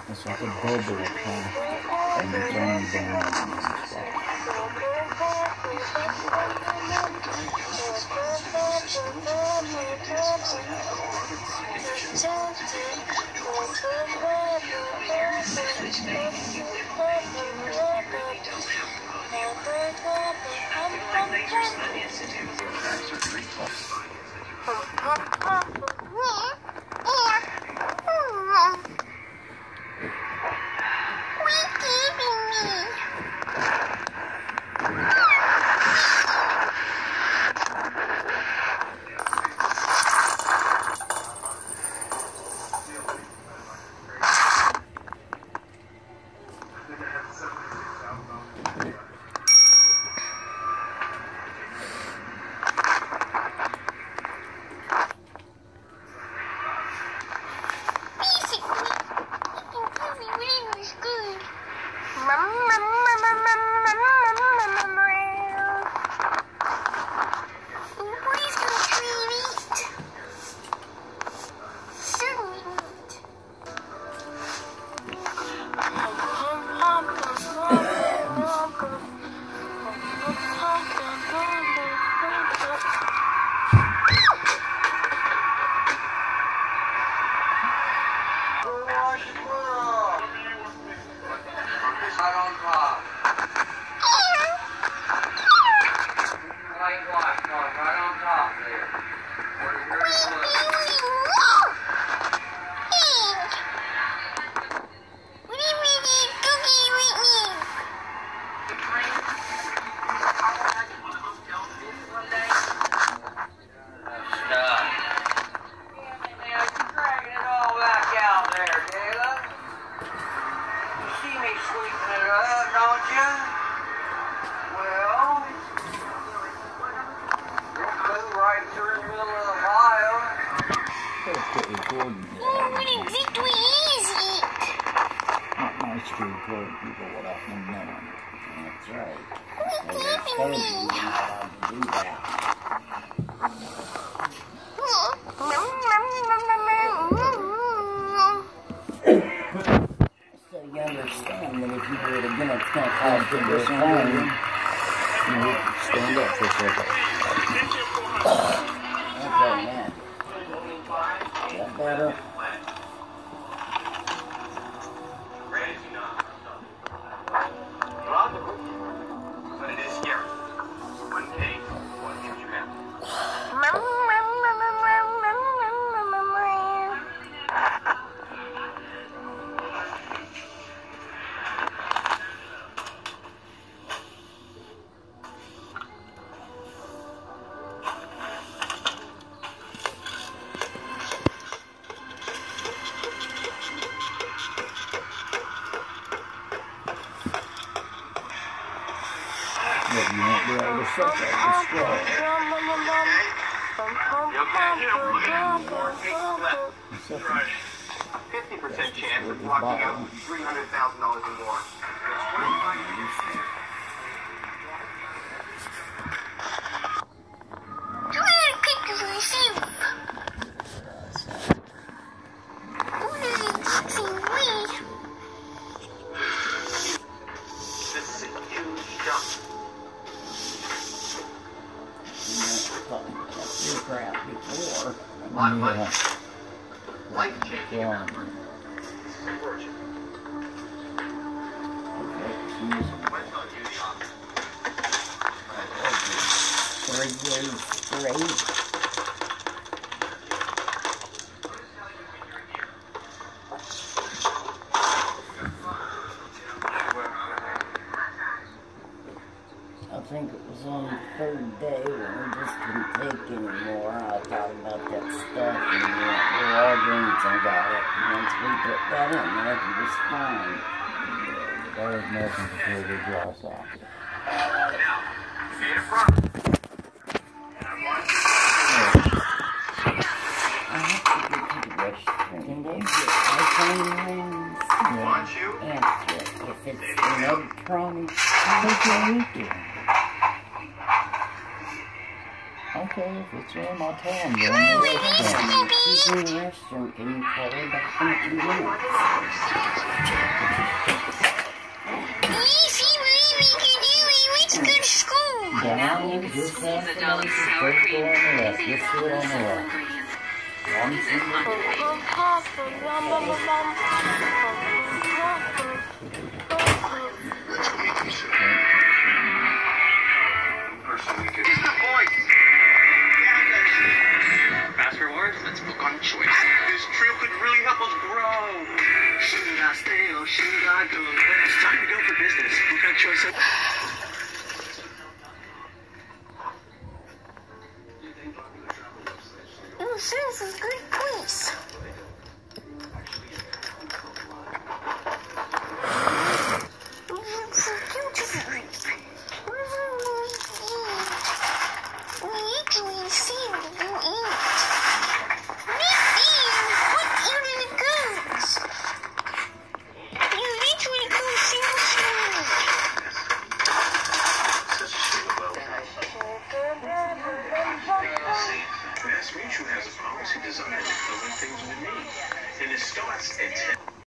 It's like a bubble across, and it's only down in one spot. Stand up for a second. Okay, man. Is that better? But it is scary. One case, one future man. But you won't be able to suck that straw. Okay, 50% chance of locking up $300,000 or more. This is a huge jump. Your crap before. A lot of money. Life-changing amount of money. Fortune. What's on you, the office? 3 years straight. I think it was on the 3rd day when we just couldn't take anymore. I thought about that stuff and we went to Walgreens and got it. And once we put that in there, it was fine. That was nothing to pull the dross off. Now, feet in front. I have to get to the restroom. Can they get iPhone rings? Want you? Answer it. If it's electronic, take your weekend. Okay, if it's in, I'll tell them you're in the restroom. If she's in the restroom, can you call her back in a few minutes? This half of those, first go on the left, just do it on the left. One single. Fast rewards, let's book on choice. This trail could really help us grow. Should I stay or should I go? It's time to go for business. Book on choice.